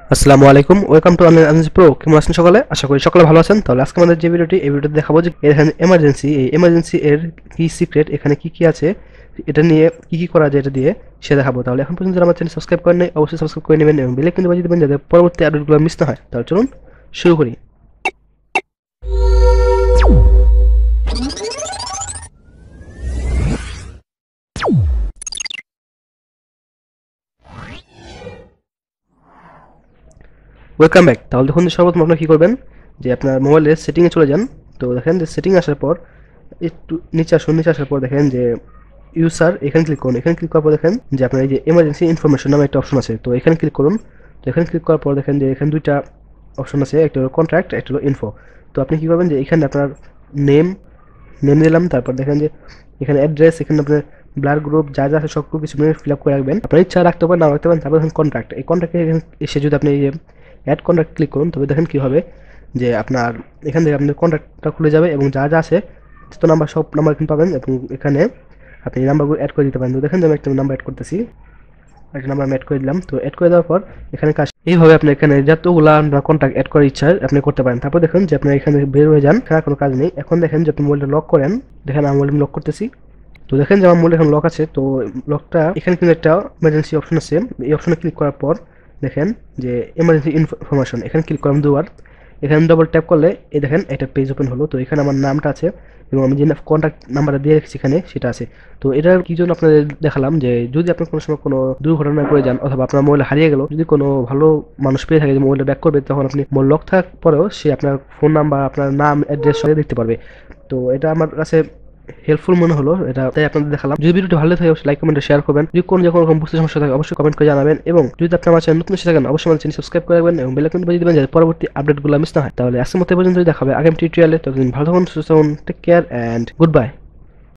আসসালামু আলাইকুম, welcome to online energy pro. কেমন আছেন সকলে? আশা করি সকলে ভালো আছেন। তাহলে আজকে আমাদের যে ভিডিওটি, এই ভিডিওতে দেখাবো যে এখানে এমার্জেন্সি, এই এমার্জেন্সি এর কি সিক্রেট, এখানে কি কি আছে, এটা নিয়ে কি কি করা যায় এটা দিয়ে সে দেখাবো। তাহলে এখন পর্যন্ত যারা আমার চ্যানেল সাবস্ক্রাইব করেন নাই, অবশ্যই সাবস্ক্রাইব করে নেবেন এবং বেল আইকনটি বাজিয়ে দেবেন যাতে পরবর্তী আপডেটগুলো মিস না হয়। তাহলে চলুন শুরু করি। Welcome back. তাহলে দেখুন সর্বপ্রথম আপনারা কী করবেন, যে আপনার মোবাইলের সেটিংয়ে চলে যান। তো দেখেন যে সেটিং আসার পর একটু নিচে আসুন। নিচে আসার পর দেখেন যে ইউজার, এখানে ক্লিক করুন। এখানে ক্লিক করার পর দেখেন যে আপনার এই যে এমার্জেন্সি ইনফরমেশন নামে একটা অপশন আছে, তো এখানে ক্লিক করুন। তো এখানে ক্লিক করার পর দেখেন যে এখানে দুইটা অপশন আছে, একটা হলো কন্ট্যাক্ট, একটা হলো ইনফো। তো আপনি কী করবেন যে এখানে আপনার নেম নেম দিলাম, তারপর দেখেন যে এখানে অ্যাড্রেস, এখানে আপনার ব্লাড গ্রুপ যা যা আছে সব কিছু ফিল আপ করে রাখবেন। আপনার ইচ্ছা রাখতে পারেন, না রাখতে পারেন। তারপর দেখেন কন্ট্যাক্ট, এই কন্ট্যাক্টে এসে যদি আপনি এই অ্যাড কন্ট্যাক্ট ক্লিক করুন, তবে দেখেন কী হবে যে আপনার এখান থেকে আপনার কন্ট্যাক্টটা খুলে যাবে এবং যা যা আছে যত নাম্বার, সব নাম্বার এখানে পাবেন এবং এখানে আপনি নাম্বারগুলো অ্যাড করে দিতে পারেন। তো দেখেন যে আমি একটা নাম্বার অ্যাড করতেছি, একটা নাম্বার আমি অ্যাড করে দিলাম। তো অ্যাড করে দেওয়ার পর এখানে কাজ এইভাবে আপনি এখানে যতগুলা কন্ট্যাক্ট অ্যাড করার ইচ্ছা আপনি করতে পারেন। তারপর দেখুন যে আপনি এখানে বের হয়ে যান, এখানে কোনো কাজ নেই। এখন দেখেন যে আপনি মোবাইলটা লক করেন। দেখেন আমি মোবাইল লক করতেছি। তো দেখেন যে আমার মোবাইল এখন লক আছে। তো লকটা এখানে কিন্তু একটা ইমার্জেন্সি অপশন আছে, এই অপশনে ক্লিক করার পর দেখেন যে এমার্জেন্সি ইনফরমেশন, এখানে ক্লিক করলাম দুবার। এখানে ডবল ট্যাপ করলে এই দেখেন একটা পেজ ওপেন হলো। তো এখানে আমার নামটা আছে এবং আমি যে কন্ট্যাক্ট নাম্বারটা দিয়ে রেখেছি এখানে সেটা আছে। তো এটা কি জন্য আপনাদের দেখালাম, যে যদি আপনার কোনো সময় কোনো দুর্ঘটনায় পড়ে যান অথবা আপনার মোবাইল হারিয়ে গেল, যদি কোনো ভালো মানুষ পেয়ে থাকে যে মোবাইলটা ব্যাক করবে, তখন আপনি মোবাইল লক থাকার পরেও সে আপনার ফোন নাম্বার, আপনার নাম, অ্যাড্রেস সব দেখতে পারবে। তো এটা আমার কাছে হেল্পফুল মনে হলো, এটা তাই আপনাদের দেখালাম। যদি ভিডিওটি ভালো থাকে অবশ্যই লাইক, কমেন্ট, শেয়ার করবেন। যদি কোনো যখন বুঝতে সমস্যা থাকে অবশ্যই কমেন্ট করে জানাবেন এবং যদি আপনি আমার চ্যানেল নতুন এসে থাকেন অবশ্যই আমার চ্যানেল সাবস্ক্রাইব করে রাখবেন এবং বেল আইকনটি বাজিয়ে দিবেন যাতে পরবর্তী আপডেটগুলো মিস না হয়। তাহলে আজকের মতো এই পর্যন্ত, দেখা হবে আগামী টিউটোরিয়ালে। ততদিন ভালো থাকুন, সুস্থ থাকুন, take care and good bye.